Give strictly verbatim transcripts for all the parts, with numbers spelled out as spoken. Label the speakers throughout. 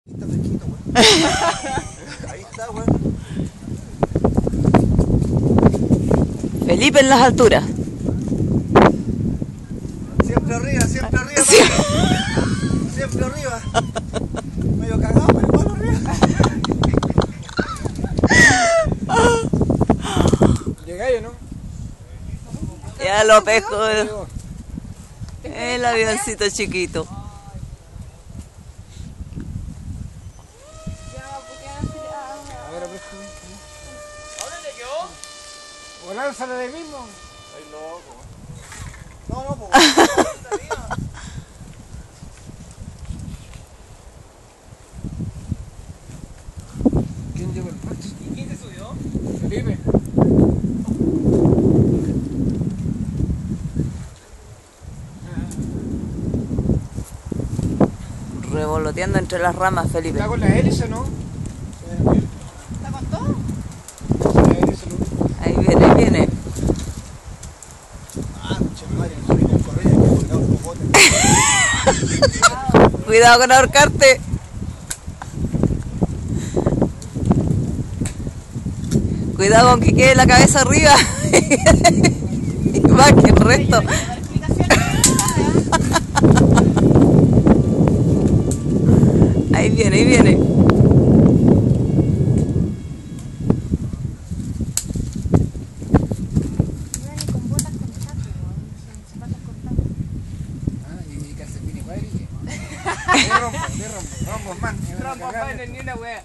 Speaker 1: Está fresquito, weón. Ahí está, weón.
Speaker 2: Felipe en las alturas.
Speaker 1: Siempre arriba, siempre arriba.
Speaker 2: Sí.
Speaker 1: Siempre arriba. Medio cagado, pero igual arriba.
Speaker 3: Llegáis, ¿no?
Speaker 2: Ya lo pesco. El avioncito chiquito.
Speaker 3: A ver, aprecio. ¿A dónde te quedó? O lánzale de mismo.
Speaker 1: Ay, loco. No, no, pues.
Speaker 3: ¿Quién lleva el coche? ¿Y quién se subió? Felipe.
Speaker 2: Revoloteando entre las ramas, Felipe.
Speaker 3: ¿Está con la hélice, no?
Speaker 4: ¿Está con todo?
Speaker 3: La hélice, lo único.
Speaker 2: Ahí viene, ahí viene.
Speaker 1: Ah, mucha madre, no soy bien correa, que he colgado los botes.
Speaker 2: Cuidado con ahorcarte. Cuidado con que quede la cabeza arriba. Y más que el resto. Ahí viene, ahí viene.
Speaker 3: Ah, y calcetín y cuadrilla. De rompo, de rompo, rompo, man.
Speaker 4: Rompo, man, ni una wea.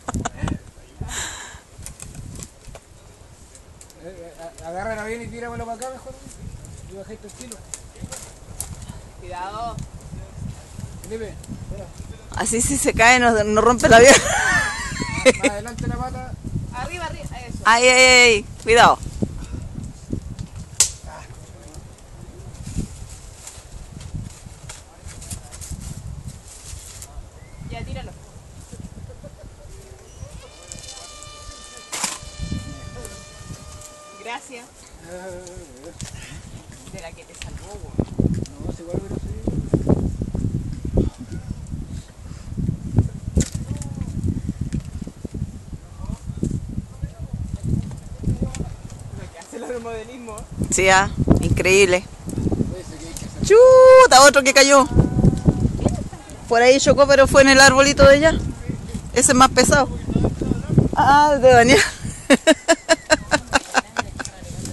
Speaker 3: Agárrala bien y tíramelo para acá mejor. Y bajáis el estilo.
Speaker 4: Cuidado.
Speaker 3: Felipe, espera.
Speaker 2: Así si se cae no, no rompe el avión.
Speaker 3: Más adelante la pata.
Speaker 4: Arriba, arriba. Eso.
Speaker 2: Ay, ay, ay. Cuidado.
Speaker 4: Ya, tíralo. Gracias. De la que te salvó, weón.
Speaker 3: No, si igual hubiera sido.
Speaker 4: Lo que hace el aeromodelismo.
Speaker 2: Sí, ah, increíble.
Speaker 3: Ese que hay que hacer.
Speaker 2: Chuta, otro que cayó. Por ahí chocó, pero fue en el arbolito de ella. Ese es más pesado. Ah, de Daniel.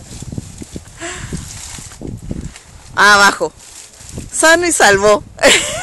Speaker 2: Abajo. Sano y salvo.